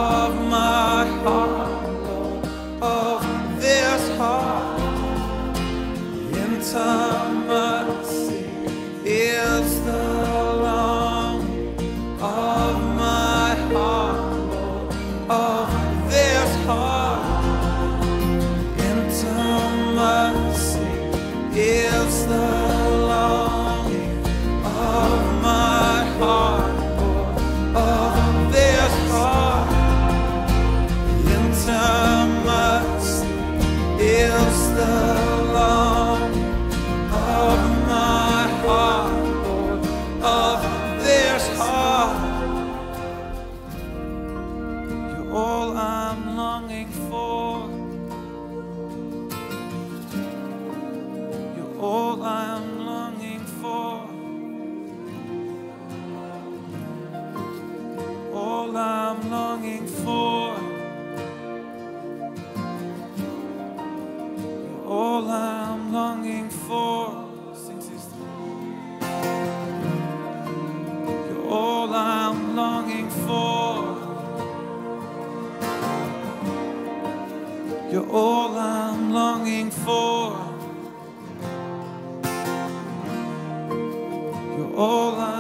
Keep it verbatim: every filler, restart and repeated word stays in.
of my heart, Lord, of this heart. Intimacy is the longing of my heart, Lord, of this heart. Intimacy is the longing of my heart, Lord, of this heart. Intimacy is the longing of my heart, Lord, of this heart. You're all I'm longing for. You're all I'm longing for. All I'm longing for. You're all I'm longing for. Sing, sister. You're all I'm longing for. You're all I'm longing for. You're all I'm